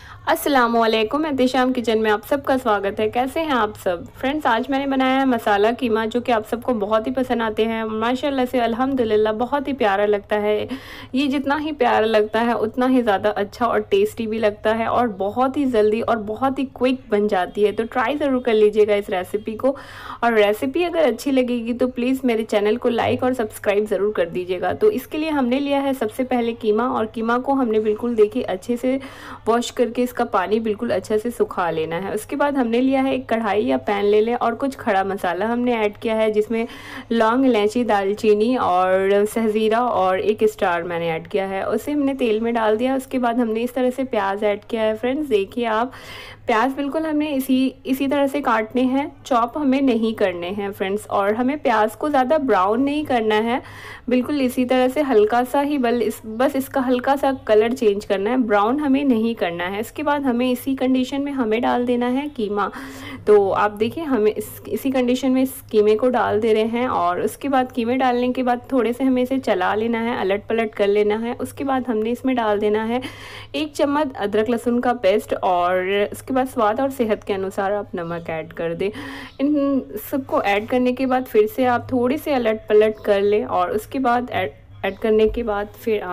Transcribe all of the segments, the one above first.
अस्सलामुअलैकुम, एहतिशाम किचन में आप सबका स्वागत है। कैसे हैं आप सब फ्रेंड्स? आज मैंने बनाया है मसाला कीमा, जो कि आप सबको बहुत ही पसंद आते हैं। माशाल्लाह से अल्हम्दुलिल्लाह बहुत ही प्यारा लगता है। ये जितना ही प्यारा लगता है उतना ही ज़्यादा अच्छा और टेस्टी भी लगता है और बहुत ही जल्दी और बहुत ही क्विक बन जाती है। तो ट्राई ज़रूर कर लीजिएगा इस रेसिपी को। और रेसिपी अगर अच्छी लगेगी तो प्लीज़ मेरे चैनल को लाइक और सब्सक्राइब ज़रूर कर दीजिएगा। तो इसके लिए हमने लिया है सबसे पहले कीमा, और कीमा को हमने बिल्कुल देखिए अच्छे से वॉश करके इसका पानी बिल्कुल अच्छे से सुखा लेना है। उसके बाद हमने लिया है एक कढ़ाई या पैन ले लें, और कुछ खड़ा मसाला हमने ऐड किया है, जिसमें लौंग, इलायची, दालचीनी और सहजीरा और एक स्टार मैंने ऐड किया है। उसे हमने तेल में डाल दिया। उसके बाद हमने इस तरह से प्याज ऐड किया है। फ्रेंड्स देखिए आप, प्याज बिल्कुल हमने इसी तरह से काटने हैं, चॉप हमें नहीं करने हैं फ्रेंड्स। और हमें प्याज को ज़्यादा ब्राउन नहीं करना है, बिल्कुल इसी तरह से हल्का सा ही बस इसका हल्का सा कलर चेंज करना है, ब्राउन हमें नहीं करना है। इसके बाद हमें इसी कंडीशन में हमें डाल देना है कीमा। तो आप देखिए हमें इसी कंडीशन में इस कीमे को डाल दे रहे हैं। और उसके बाद कीमे डालने के बाद थोड़े से हमें इसे चला लेना है, अलट पलट कर लेना है। उसके बाद हमने इसमें डाल देना है 1 चम्मच अदरक लहसुन का पेस्ट, और उसके बाद स्वाद और सेहत के अनुसार आप नमक ऐड कर दें। इन सबको ऐड करने के बाद फिर से आप थोड़ी से अलट पलट कर लें, और उसके बाद ऐड करने के बाद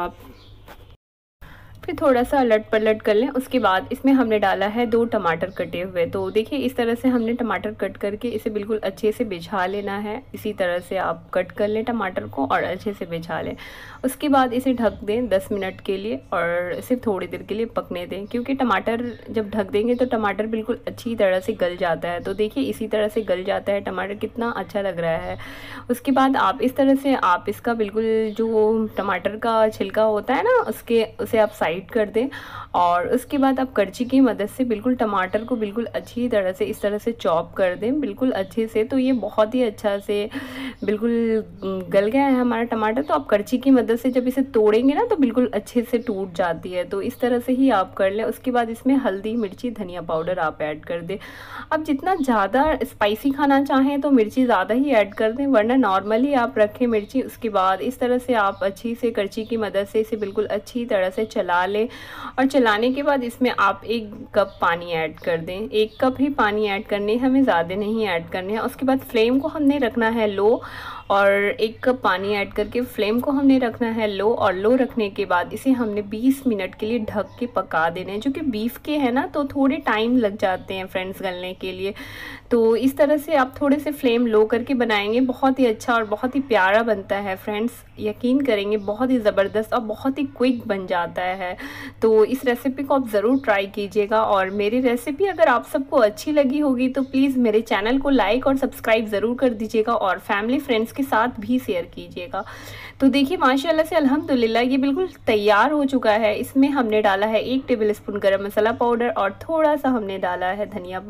फिर थोड़ा सा अलट पलट कर लें। उसके बाद इसमें हमने डाला है 2 टमाटर कटे हुए। तो देखिए इस तरह से हमने टमाटर कट करके इसे बिल्कुल अच्छे से बिछा लेना है। इसी तरह से आप कट कर लें टमाटर को और अच्छे से बिछा लें। उसके बाद इसे ढक दें 10 मिनट के लिए, और इसे थोड़ी देर के लिए पकने दें, क्योंकि टमाटर जब ढक देंगे तो टमाटर बिल्कुल अच्छी तरह से गल जाता है। तो देखिए इसी तरह से गल जाता है टमाटर, कितना अच्छा लग रहा है। उसके बाद आप इस तरह से आप इसका बिल्कुल जो टमाटर का छिलका होता है ना, उसे आप साइड कर दें। और उसके बाद आप करछी की मदद से बिल्कुल टमाटर को बिल्कुल अच्छी तरह से इस तरह से चॉप कर दें, बिल्कुल अच्छे से। तो ये बहुत ही अच्छा से बिल्कुल गल गया है हमारा टमाटर। तो आप करछी की मदद से जब इसे तोड़ेंगे ना तो बिल्कुल अच्छे से टूट जाती है। तो इस तरह से ही आप कर लें। उसके बाद इसमें हल्दी, मिर्ची, धनिया पाउडर आप ऐड कर दें। आप जितना ज़्यादा स्पाइसी खाना चाहें तो मिर्ची ज़्यादा ही ऐड कर दें, वरना नॉर्मली आप रखें मिर्ची। उसके बाद इस तरह से आप अच्छी से करछी की मदद से इसे बिल्कुल अच्छी तरह से चला लें। और चलाने के बाद इसमें आप 1 कप पानी ऐड कर दें। 1 कप ही पानी ऐड करने, हमें ज़्यादा नहीं ऐड करने हैं। उसके बाद फ्लेम को हमने रखना है लो, और 1 कप पानी ऐड करके फ्लेम को हमने रखना है लो। और लो रखने के बाद इसे हमने 20 मिनट के लिए ढक के पका देने हैं। जो कि बीफ के हैं ना, तो थोड़े टाइम लग जाते हैं फ्रेंड्स गलने के लिए। तो इस तरह से आप थोड़े से फ्लेम लो करके बनाएंगे, बहुत ही अच्छा और बहुत ही प्यारा बनता है फ्रेंड्स। यकीन करेंगे बहुत ही ज़बरदस्त और बहुत ही क्विक बन जाता है। तो इस रेसिपी को आप ज़रूर ट्राई कीजिएगा। और मेरी रेसिपी अगर आप सबको अच्छी लगी होगी तो प्लीज़ मेरे चैनल को लाइक और सब्सक्राइब ज़रूर कर दीजिएगा, और फैमिली फ्रेंड्स के साथ भी शेयर कीजिएगा। तो देखिए माशाल्लाह से अल्हम्दुलिल्लाह ये बिल्कुल तैयार हो चुका है। इसमें हमने डाला है 1 टेबलस्पून गरम मसाला पाउडर, और थोड़ा सा हमने डाला है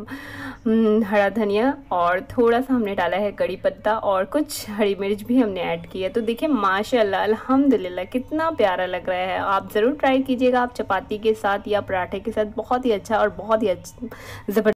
हरा धनिया, और थोड़ा सा हमने डाला है कड़ी पत्ता, और कुछ हरी मिर्च भी हमने ऐड की है। तो देखिए माशाल्लाह अल्हम्दुलिल्लाह कितना प्यारा लग रहा है। आप ज़रूर ट्राई कीजिएगा, आप चपाती के साथ या पराठे के साथ बहुत ही अच्छा और बहुत ही अच्छा ज़बरदस्त